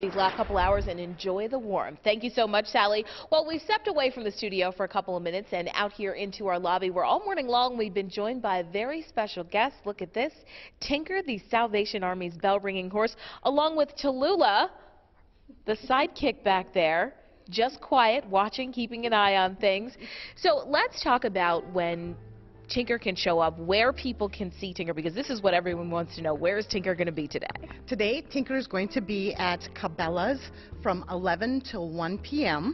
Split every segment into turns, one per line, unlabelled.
these last couple hours and enjoy the warmth. Thank you so much, Sally. Well, we've stepped away from the studio for a couple of minutes and out here into our lobby where all morning long we've been joined by a very special guest. Look at this. Tinker, the Salvation Army's bell-ringing horse, along with Tallulah, the sidekick back there, just quiet, watching, keeping an eye on things. So let's talk about when Tinker can show up, where people can see Tinker, because this is what everyone wants to know. Where is Tinker going to be today?
Today, Tinker is going to be at Cabela's from 11 till 1 p.m.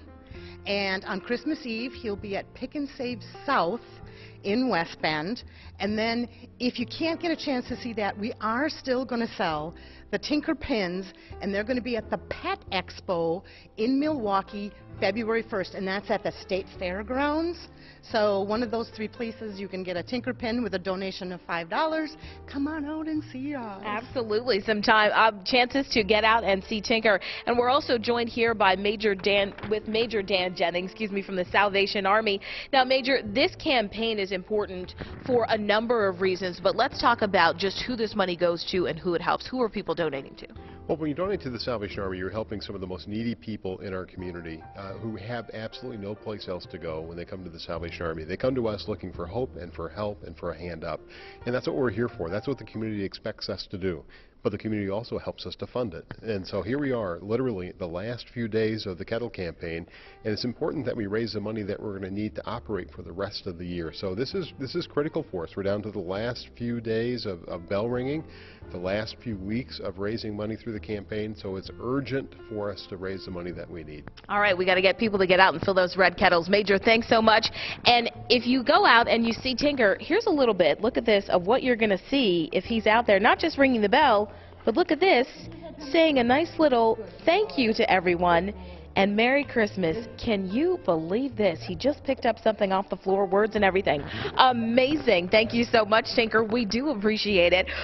And on Christmas Eve, he'll be at Pick and Save South in West Bend. And then, if you can't get a chance to see that, we are still going to sell the Tinker pins, and they're going to be at the Pet Expo in Milwaukee, February 1st, and that's at the State Fairgrounds. So one of those three places you can get a Tinker pin with a donation of $5. Come on out and see us.
Absolutely. Some chances to get out and see Tinker. And we're also joined here by Major Dan Jennings, from the Salvation Army. Now, Major, this campaign is important for a number of reasons, but let's talk about just who this money goes to and who it helps. Who are people donating to?
Well, when you donate to the Salvation Army, you're helping some of the most needy people in our community who have absolutely no place else to go when they come to the Salvation Army. They come to us looking for hope and for help and for a hand up. And that's what we're here for. That's what the community expects us to do. But the community also helps us to fund it. And so here we are, literally the last few days of the Kettle campaign, and it's important that we raise the money that we're going to need to operate for the rest of the year. So this is critical for us. We're down to the last few days of bell ringing, the last few weeks of raising money through the campaign, so it's urgent for us to raise the money that we need.
All right, we got to get people to get out and fill those red kettles. Major, thanks so much. And if you go out and you see Tinker, here's a little bit, look at this, of what you're going to see if he's out there, not just ringing the bell, but look at this, saying a nice little thank you to everyone and Merry Christmas. Can you believe this? He just picked up something off the floor, words and everything. Amazing. Thank you so much, Tinker. We do appreciate it.